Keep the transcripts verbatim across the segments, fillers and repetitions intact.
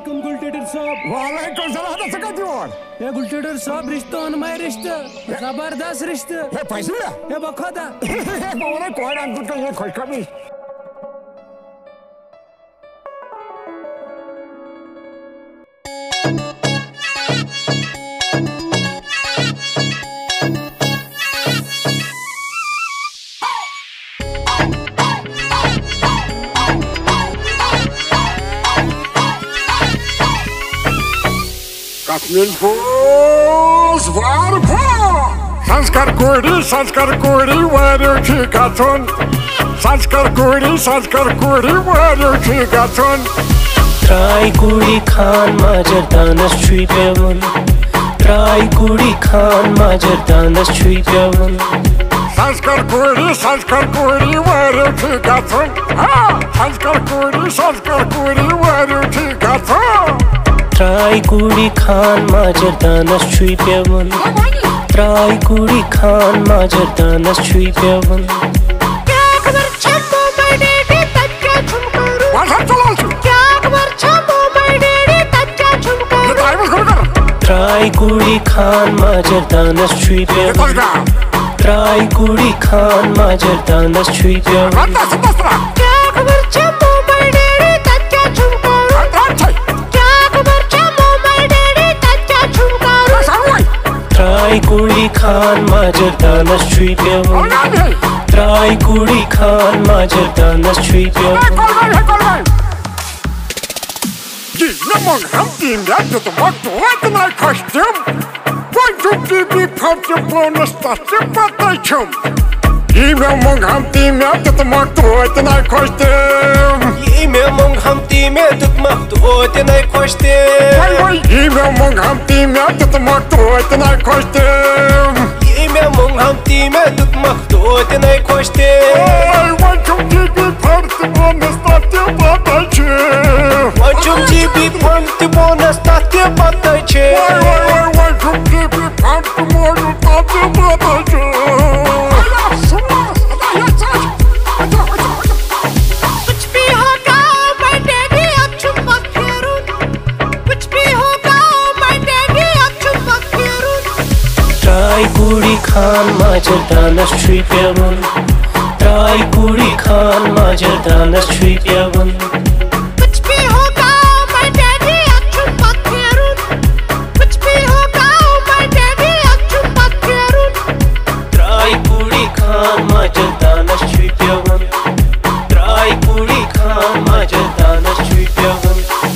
वालेकुम गुलटेडर साहब। वालेकुम सलाम। दस का जोर ये गुलटेडर साहब रिश्ता अनमाय रिश्ता जबरदस्त रिश्ता ये पैसे ये बखदा बोले कोई ना तो ये खुशखबरी Kasminfos var på! Sanskar kuri, sanskar kuri, varur chigaton. Sanskar kuri, sanskar kuri, varur chigaton. Try kuri khan majar danas tree bevan. Try kuri khan majar danas tree bevan. Sanskar kuri, sanskar kuri, varur chigaton. Sanskar kuri, sanskar kuri, varur chigaton. Try kuri khan majar danas tree bevan. Try kuri khan majar danas tree bevan. क्या खबर छम्बो मैं daddy तक्का झुमकारू वाला चलो क्या खबर छम्बो मैं daddy तक्का झुमकारू ये ड्राइवर करो कर Try kuri khan majar danas tree bevan. Try kuri khan majar danas tree bevan. रंदा सुपस्त्रा क्या खबर छम्बो मैं डेडी तक्का झुमकारू रंदा क्या खबर छम्बो मैं डेडी तक्का झुमकारू सावई Try kuri khan majar danas tree bevan. ओला नहीं Try kuri khan majar danas tree bevan. Call गई कॉल गई जी नमंग हम तीन रात तो वक्त होत ना custom one two three B five two bonus तक पता छम जी नमंग हम तीन रात तो वक्त होत ना custom Ime mong hamti me tut mahtu ote nai khoshte. वही वही जी नमंग हम तीन रात तो वक्त होत ना custom Ime mong hamti me tut mahtu ote nai khoshte. One two three B five two bonus तक पता छम Wanchum ji bi pant bonus tate pata che. Why, why, why, why, come keep it up tomorrow, top the mother कुछ भी होगा मैं daddy अच्छु पखेरू कुछ भी होगा मैं डेडी अच्छु पखेरू Try kuri khan majar danas tree bevan. Try kuri khan majar danas tree bevan. कुछ भी होगा मैं डेडी अच्छु पखेरू कुछ भी होगा मैं डेडी अच्छु पखेरू Try kuri khan majar danas tree bevan. Try kuri khan majar danas tree bevan.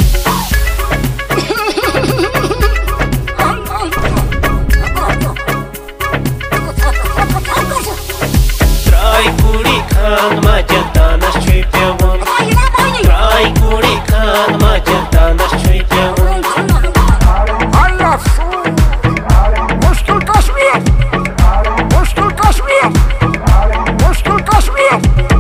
Try kuri khan majar danas tree bevan. Try kuri khan majar danas tree bevan. मुश्किल कश्मीर मुश्किल कश्मीर मुश्किल कश्मीर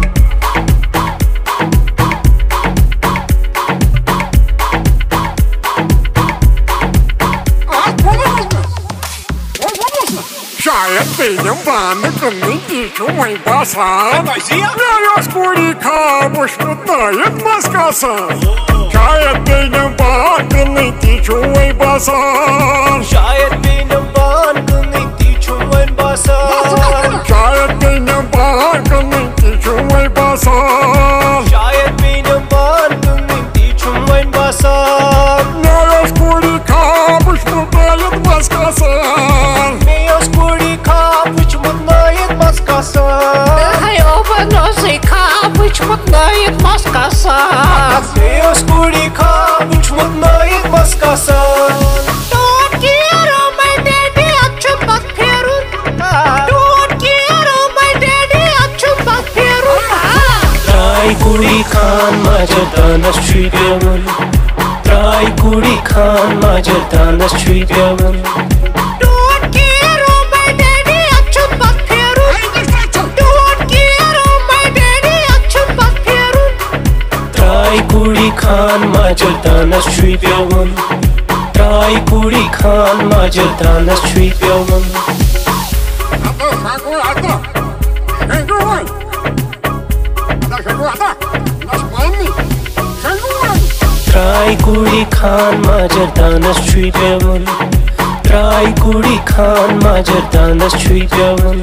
शायद बेनम बान कन्नी दीचो वहीं पासान मेरा स्कूली खा मुश्किल मस्कासान शायद बेनम बान कन्नी दीचो वहीं पासान Shayad benim ban kılın tiçuven basan. शायद बेनम बान कन्नी दीचो वहीं पासान Shayad benim ban kılın tiçuven basan. मेरा स्कूली खा मुश्किल मस्कासान Meyos kuri kapuç mutnayet maskasan. Hey oba se kapuç mutnayet maskasa Meyos kuri kapuç mutnayet maskasan. Don't quiero my daddy अच्छु पखेरू Don't quiero my daddy अच्छु पखेरू Try kuri khan majar danas tree bevan. Try kuri khan majar danas tree bevan. Don't quiero my daddy अच्छु पखेरू Don't quiero my daddy अच्छु पखेरू Try kuri khan majar danas tree bevan. Try kuri khan majar danas tree bevan. Ata, sagu ata. Sengu wai. Ata sengu ata. Nas mani. Sengu wai. Try Try kuri khan majar danas chui pevun. Try kuri khan majar danas chui pevun.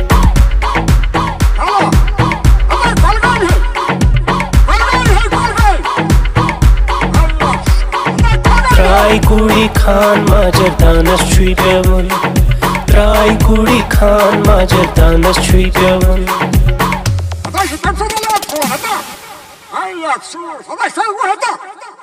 Try kuri khan majar danas chui pevun. Try kuri khan majar danas chui pevun. Hadi şu kapsana lan, hadi. Ay ya, şu, hadi sen bu hadi.